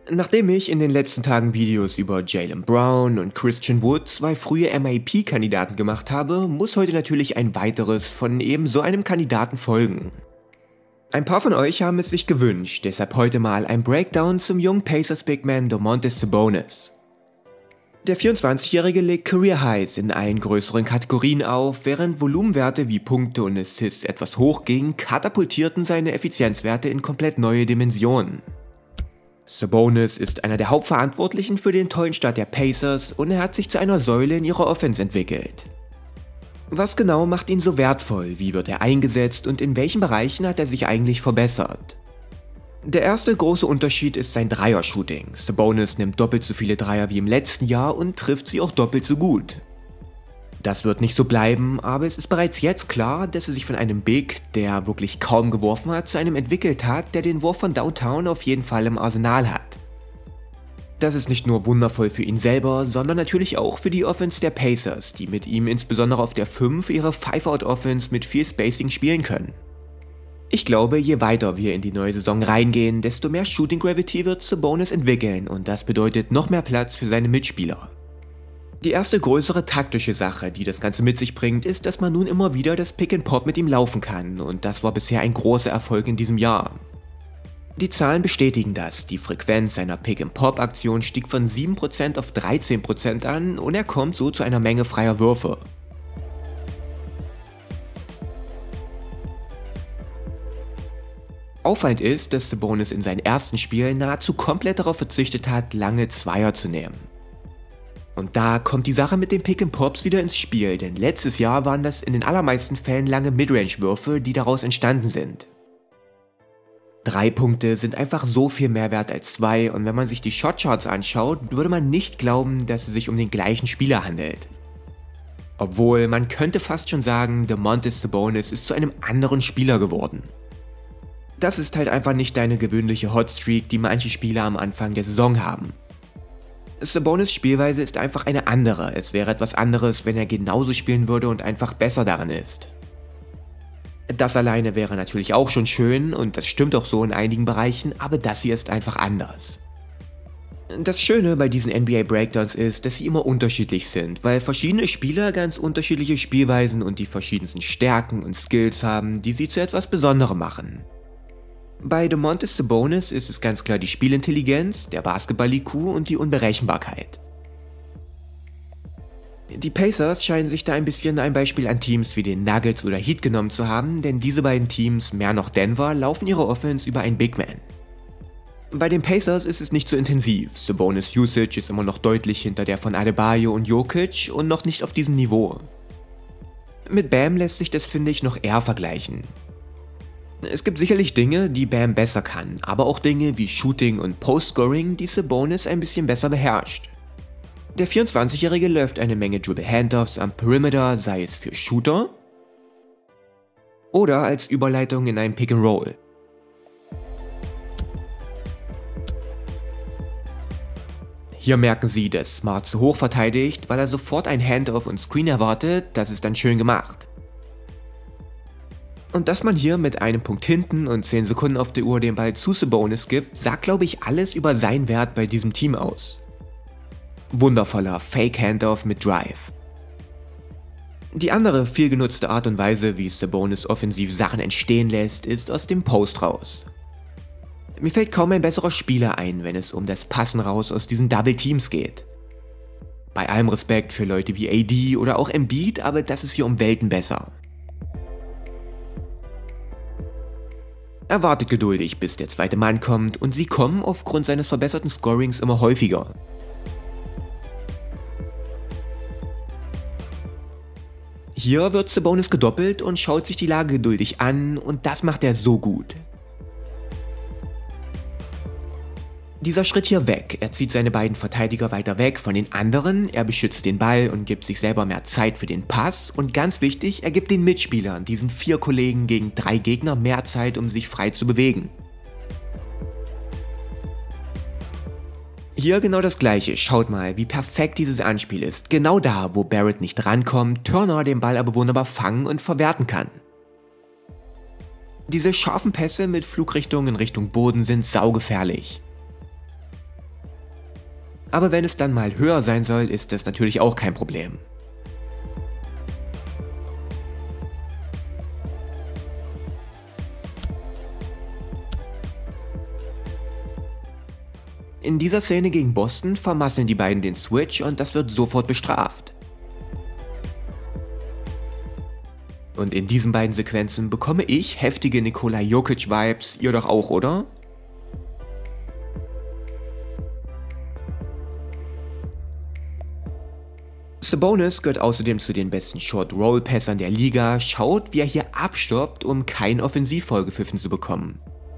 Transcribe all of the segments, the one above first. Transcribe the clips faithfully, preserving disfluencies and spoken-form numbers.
Nachdem ich in den letzten Tagen Videos über Jaylen Brown und Christian Wood, zwei frühe M I P-Kandidaten gemacht habe, muss heute natürlich ein weiteres von eben so einem Kandidaten folgen. Ein paar von euch haben es sich gewünscht, deshalb heute mal ein Breakdown zum jungen Pacers Bigman Domantas Sabonis. Der vierundzwanzigjährige legt Career Highs in allen größeren Kategorien auf, während Volumenwerte wie Punkte und Assists etwas hochgingen, katapultierten seine Effizienzwerte in komplett neue Dimensionen. Sabonis ist einer der Hauptverantwortlichen für den tollen Start der Pacers und er hat sich zu einer Säule in ihrer Offense entwickelt. Was genau macht ihn so wertvoll, wie wird er eingesetzt und in welchen Bereichen hat er sich eigentlich verbessert? Der erste große Unterschied ist sein Dreier-Shooting. Sabonis nimmt doppelt so viele Dreier wie im letzten Jahr und trifft sie auch doppelt so gut. Das wird nicht so bleiben, aber es ist bereits jetzt klar, dass er sich von einem Big, der wirklich kaum geworfen hat, zu einem entwickelt hat, der den Wurf von Downtown auf jeden Fall im Arsenal hat. Das ist nicht nur wundervoll für ihn selber, sondern natürlich auch für die Offense der Pacers, die mit ihm insbesondere auf der fünf ihre Five-Out-Offense mit viel Spacing spielen können. Ich glaube, je weiter wir in die neue Saison reingehen, desto mehr Shooting Gravity wird Sabonis entwickeln und das bedeutet noch mehr Platz für seine Mitspieler. Die erste größere taktische Sache, die das Ganze mit sich bringt, ist, dass man nun immer wieder das Pick and Pop mit ihm laufen kann und das war bisher ein großer Erfolg in diesem Jahr. Die Zahlen bestätigen das, die Frequenz seiner Pick-and-Pop-Aktion stieg von sieben Prozent auf dreizehn Prozent an und er kommt so zu einer Menge freier Würfe. Auffallend ist, dass Sabonis in seinen ersten Spielen nahezu komplett darauf verzichtet hat, lange Zweier zu nehmen. Und da kommt die Sache mit den Pick-and-Pops wieder ins Spiel, denn letztes Jahr waren das in den allermeisten Fällen lange Midrange-Würfe, die daraus entstanden sind. Drei Punkte sind einfach so viel mehr wert als zwei und wenn man sich die Shotcharts anschaut, würde man nicht glauben, dass es sich um den gleichen Spieler handelt. Obwohl, man könnte fast schon sagen, Domantas Sabonis ist zu einem anderen Spieler geworden. Das ist halt einfach nicht deine gewöhnliche Hotstreak, die manche Spieler am Anfang der Saison haben. Sabonis Spielweise ist einfach eine andere, es wäre etwas anderes, wenn er genauso spielen würde und einfach besser darin ist. Das alleine wäre natürlich auch schon schön und das stimmt auch so in einigen Bereichen, aber das hier ist einfach anders. Das Schöne bei diesen N B A Breakdowns ist, dass sie immer unterschiedlich sind, weil verschiedene Spieler ganz unterschiedliche Spielweisen und die verschiedensten Stärken und Skills haben, die sie zu etwas Besonderem machen. Bei Domantas Sabonis ist es ganz klar die Spielintelligenz, der Basketball-I Q und die Unberechenbarkeit. Die Pacers scheinen sich da ein bisschen ein Beispiel an Teams wie den Nuggets oder Heat genommen zu haben, denn diese beiden Teams, mehr noch Denver, laufen ihre Offense über einen Big Man. Bei den Pacers ist es nicht so intensiv, Sabonis Usage ist immer noch deutlich hinter der von Adebayo und Jokic und noch nicht auf diesem Niveau. Mit Bam lässt sich das, finde ich, noch eher vergleichen. Es gibt sicherlich Dinge, die Bam besser kann, aber auch Dinge wie Shooting und Post-Scoring, die Sabonis ein bisschen besser beherrscht. Der vierundzwanzigjährige läuft eine Menge Dribble-Handoffs am Perimeter, sei es für Shooter oder als Überleitung in einem Pick-and-Roll. Hier merken Sie, dass Smart zu hoch verteidigt, weil er sofort ein Handoff und Screen erwartet, das ist dann schön gemacht. Und dass man hier mit einem Punkt hinten und zehn Sekunden auf der Uhr den Ball zu Sabonis gibt, sagt glaube ich alles über seinen Wert bei diesem Team aus. Wundervoller Fake-Handoff mit Drive. Die andere viel genutzte Art und Weise, wie Sabonis offensiv Sachen entstehen lässt, ist aus dem Post raus. Mir fällt kaum ein besserer Spieler ein, wenn es um das Passen raus aus diesen Double Teams geht. Bei allem Respekt für Leute wie A D oder auch Embiid, aber das ist hier um Welten besser. Er wartet geduldig, bis der zweite Mann kommt und sie kommen aufgrund seines verbesserten Scorings immer häufiger. Hier wird Sabonis gedoppelt und schaut sich die Lage geduldig an und das macht er so gut. Dieser Schritt hier weg, er zieht seine beiden Verteidiger weiter weg von den anderen, er beschützt den Ball und gibt sich selber mehr Zeit für den Pass und ganz wichtig, er gibt den Mitspielern, diesen vier Kollegen gegen drei Gegner, mehr Zeit, um sich frei zu bewegen. Hier genau das gleiche, schaut mal, wie perfekt dieses Anspiel ist, genau da, wo Barrett nicht rankommt, Turner den Ball aber wunderbar fangen und verwerten kann. Diese scharfen Pässe mit Flugrichtung in Richtung Boden sind saugefährlich. Aber wenn es dann mal höher sein soll, ist das natürlich auch kein Problem. In dieser Szene gegen Boston vermasseln die beiden den Switch und das wird sofort bestraft. Und in diesen beiden Sequenzen bekomme ich heftige Nikola Jokic-Vibes, ihr doch auch, oder? Sabonis gehört außerdem zu den besten Short-Roll-Passern der Liga, schaut, wie er hier abstoppt, um keinen Offensivfoul gepfiffen zu bekommen.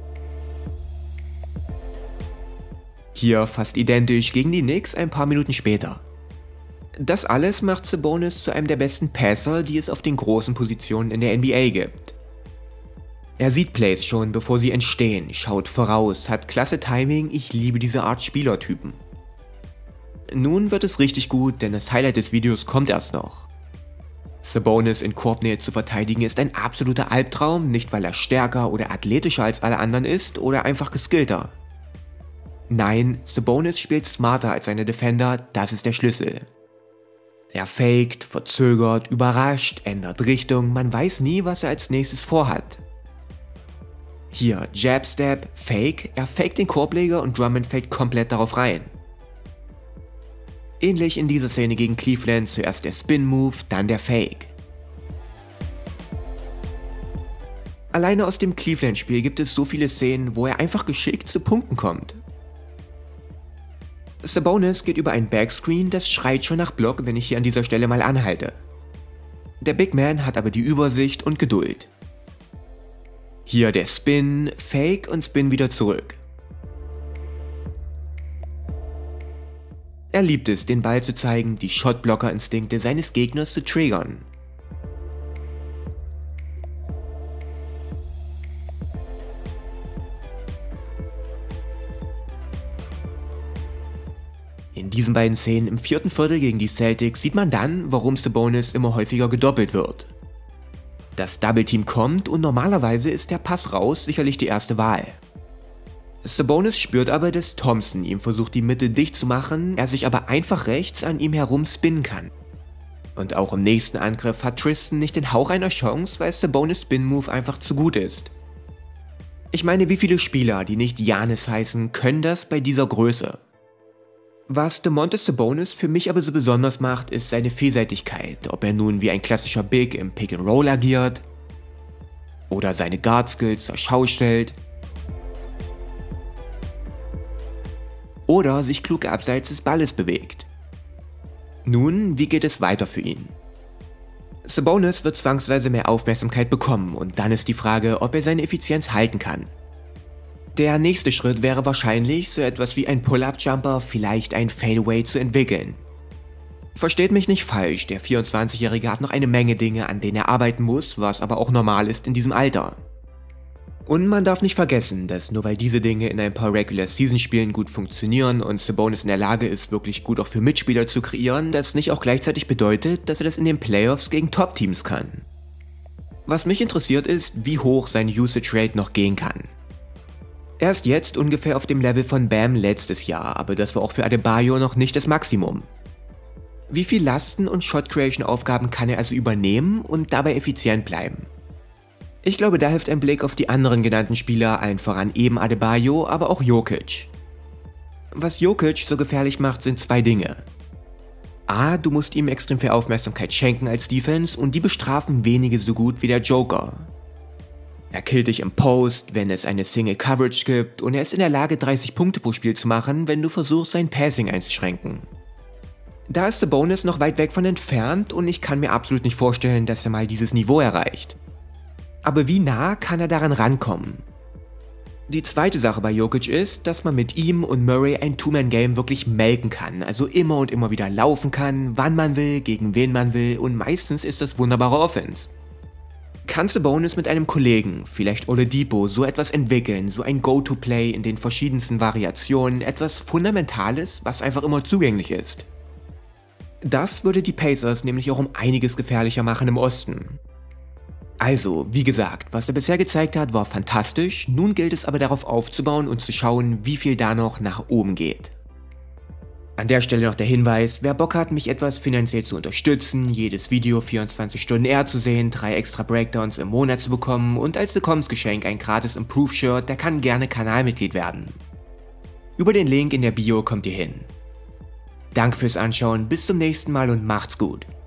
Hier fast identisch gegen die Knicks ein paar Minuten später. Das alles macht Sabonis zu einem der besten Passer, die es auf den großen Positionen in der N B A gibt. Er sieht Plays schon, bevor sie entstehen, schaut voraus, hat klasse Timing, ich liebe diese Art Spielertypen. Nun wird es richtig gut, denn das Highlight des Videos kommt erst noch. Sabonis in Korbnähe zu verteidigen ist ein absoluter Albtraum, nicht weil er stärker oder athletischer als alle anderen ist oder einfach geskillter. Nein, Sabonis spielt smarter als seine Defender, das ist der Schlüssel. Er faked, verzögert, überrascht, ändert Richtung, man weiß nie, was er als nächstes vorhat. Hier, Jab-Step, Fake, er faked den Korbleger und Drummond fällt komplett darauf rein. Ähnlich in dieser Szene gegen Cleveland, zuerst der Spin-Move, dann der Fake. Alleine aus dem Cleveland-Spiel gibt es so viele Szenen, wo er einfach geschickt zu Punkten kommt. Sabonis geht über ein Backscreen, das schreit schon nach Block, wenn ich hier an dieser Stelle mal anhalte. Der Big Man hat aber die Übersicht und Geduld. Hier der Spin, Fake und Spin wieder zurück. Er liebt es, den Ball zu zeigen, die Shotblocker-Instinkte seines Gegners zu triggern. In diesen beiden Szenen im vierten Viertel gegen die Celtics sieht man dann, warum Sabonis immer häufiger gedoppelt wird. Das Double Team kommt und normalerweise ist der Pass raus sicherlich die erste Wahl. Sabonis spürt aber, dass Thompson ihm versucht, die Mitte dicht zu machen, er sich aber einfach rechts an ihm herum spinnen kann. Und auch im nächsten Angriff hat Tristan nicht den Hauch einer Chance, weil Sabonis Spin-Move einfach zu gut ist. Ich meine, wie viele Spieler, die nicht Giannis heißen, können das bei dieser Größe? Was Domantas Sabonis für mich aber so besonders macht, ist seine Vielseitigkeit, ob er nun wie ein klassischer Big im Pick and Roll agiert oder seine Guard-Skills zur Schau stellt oder sich klug abseits des Balles bewegt. Nun, wie geht es weiter für ihn? Sabonis wird zwangsweise mehr Aufmerksamkeit bekommen und dann ist die Frage, ob er seine Effizienz halten kann. Der nächste Schritt wäre wahrscheinlich, so etwas wie ein Pull-Up-Jumper, vielleicht ein Fadeaway zu entwickeln. Versteht mich nicht falsch, der vierundzwanzigjährige hat noch eine Menge Dinge, an denen er arbeiten muss, was aber auch normal ist in diesem Alter. Und man darf nicht vergessen, dass nur weil diese Dinge in ein paar Regular-Season-Spielen gut funktionieren und Sabonis in der Lage ist, wirklich gut auch für Mitspieler zu kreieren, das nicht auch gleichzeitig bedeutet, dass er das in den Playoffs gegen Top-Teams kann. Was mich interessiert ist, wie hoch sein Usage-Rate noch gehen kann. Er ist jetzt ungefähr auf dem Level von Bam letztes Jahr, aber das war auch für Adebayo noch nicht das Maximum. Wie viel Lasten und Shot-Creation-Aufgaben kann er also übernehmen und dabei effizient bleiben? Ich glaube, da hilft ein Blick auf die anderen genannten Spieler, allen voran eben Adebayo, aber auch Jokic. Was Jokic so gefährlich macht, sind zwei Dinge. A, du musst ihm extrem viel Aufmerksamkeit schenken als Defense und die bestrafen wenige so gut wie der Joker. Er killt dich im Post, wenn es eine Single Coverage gibt und er ist in der Lage dreißig Punkte pro Spiel zu machen, wenn du versuchst sein Passing einzuschränken. Da ist Sabonis noch weit weg von entfernt und ich kann mir absolut nicht vorstellen, dass er mal dieses Niveau erreicht. Aber wie nah kann er daran rankommen? Die zweite Sache bei Jokic ist, dass man mit ihm und Murray ein Two-Man-Game wirklich melken kann, also immer und immer wieder laufen kann, wann man will, gegen wen man will und meistens ist das wunderbare Offense. Kann Sabonis mit einem Kollegen, vielleicht Oladipo, so etwas entwickeln, so ein Go-To-Play in den verschiedensten Variationen, etwas Fundamentales, was einfach immer zugänglich ist? Das würde die Pacers nämlich auch um einiges gefährlicher machen im Osten. Also, wie gesagt, was er bisher gezeigt hat, war fantastisch, nun gilt es aber darauf aufzubauen und zu schauen, wie viel da noch nach oben geht. An der Stelle noch der Hinweis, wer Bock hat, mich etwas finanziell zu unterstützen, jedes Video vierundzwanzig Stunden eher zu sehen, drei extra Breakdowns im Monat zu bekommen und als Willkommensgeschenk ein gratis Improve-Shirt, der kann gerne Kanalmitglied werden. Über den Link in der Bio kommt ihr hin. Danke fürs Anschauen, bis zum nächsten Mal und macht's gut.